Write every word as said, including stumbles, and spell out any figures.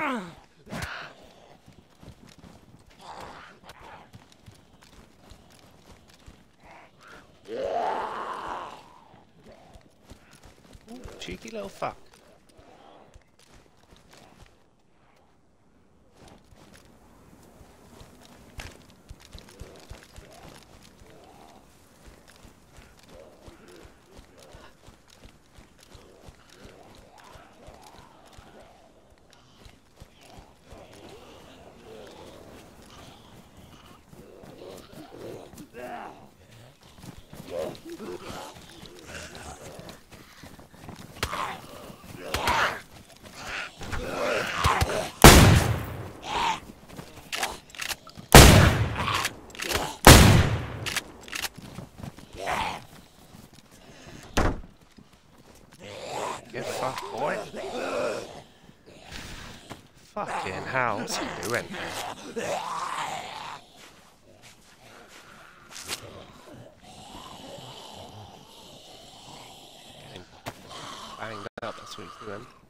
Ooh, cheeky little fuck. Get fucked, boy. Fucking hell, what's he doing? Getting banged up, that's what he's doing.